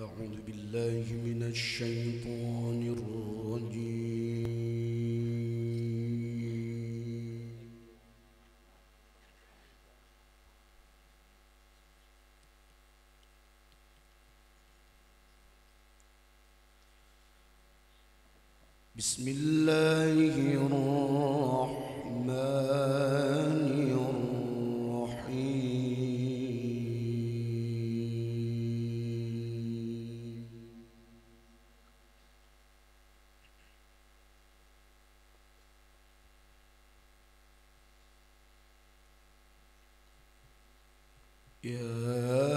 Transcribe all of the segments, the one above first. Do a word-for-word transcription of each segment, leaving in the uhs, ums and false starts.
أعوذ بالله من الشيطان الرجيم. بسم الله الرحمن الرحيم. يا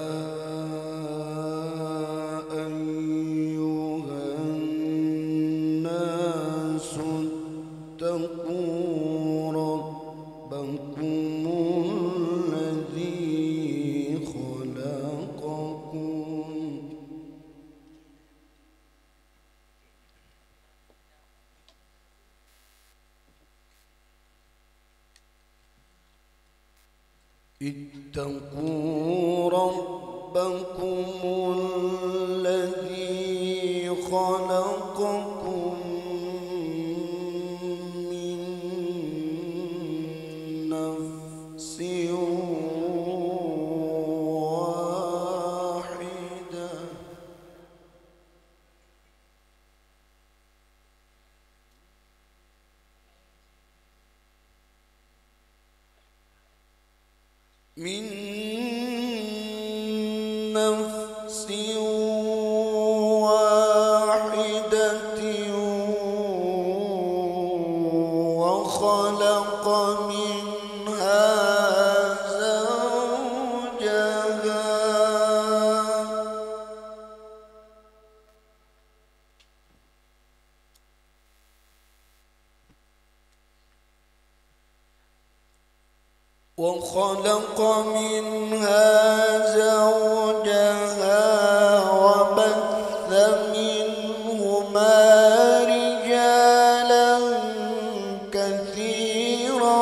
اتقوا ربكم الذي خلقكم من نفس واحدة من نفس واحدة وخلق منها زوجها وخلق منها زوجها وبث منهما رجالا كثيرا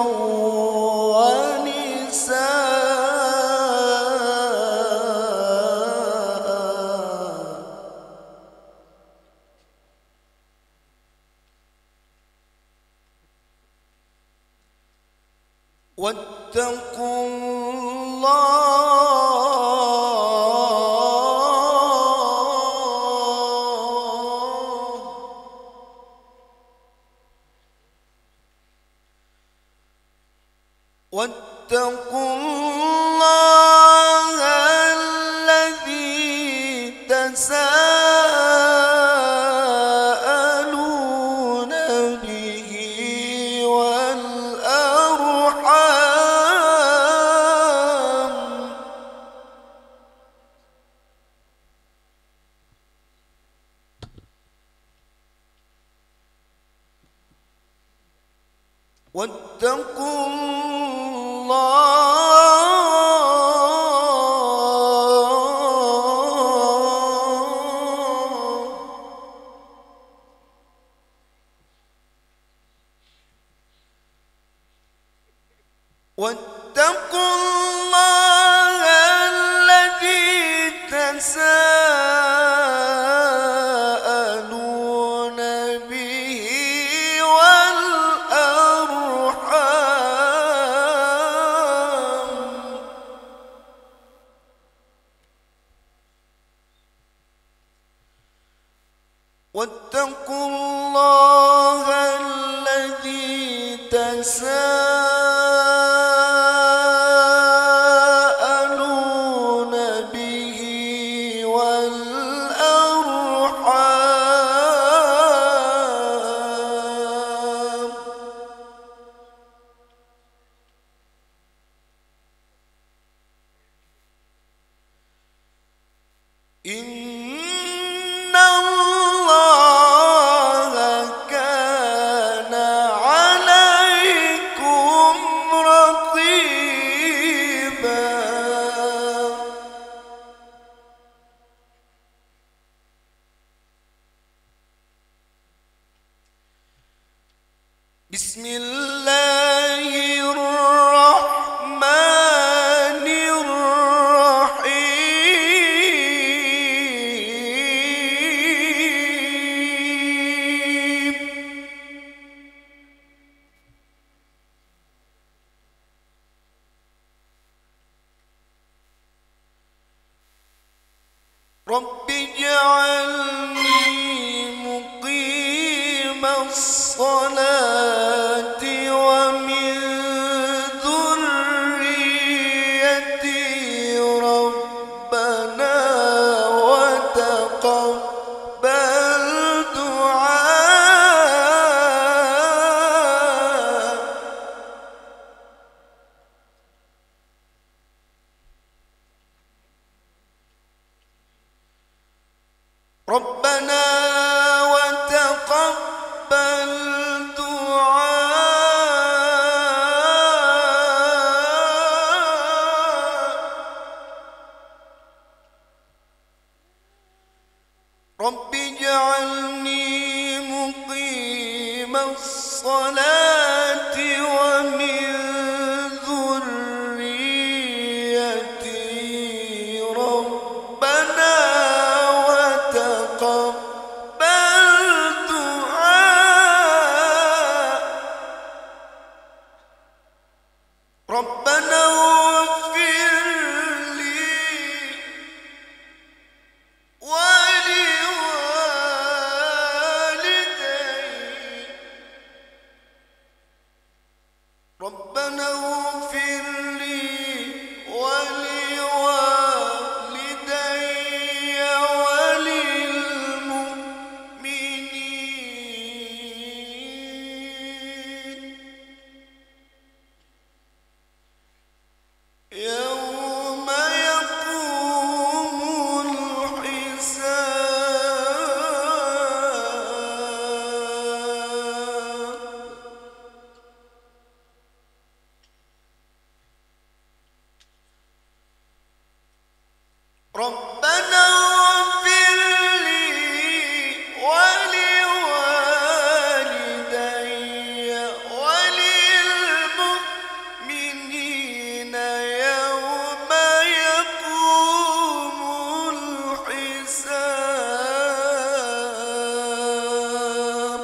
ونساء واتقوا الله واتقوا الله الذي تساءلون به والأرحام واتقوا الله واتقوا الله الذي تساءلون به والأرحام واتقوا الله الذي تساءلون به والأرحام إن الله كان عليكم رقيبا. بسم الله الرحمن الرحيم. رب اجعلني مقيم الصلاة ومن ذريتي ربنا وتقبل دعاء ربنا وتقبل رب اجعلني مقيم الصلاة ومن ذريتي ربنا وتقبل دعاء ربنا اغفر لي ربنا اغفر لي ولوالدي وللمؤمنين يوم يقوم الحساب ربنا اغفر لي ولوالدي وللمؤمنين يوم يقوم الحساب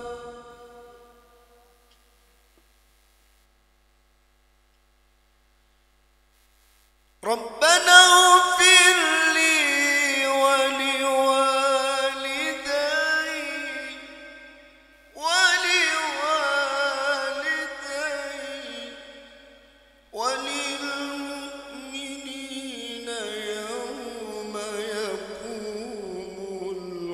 ربنا اغفر لي ولوالدي ولوالدي وللمؤمنين يوم يقوم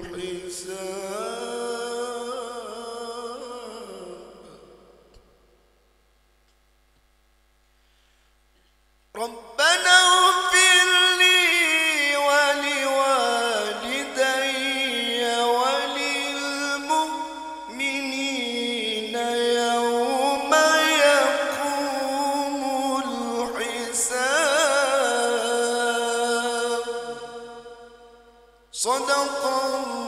الحساب ربنا اغفر لي ولوالدي وللمؤمنين يوم يقوم الحساب صدق الله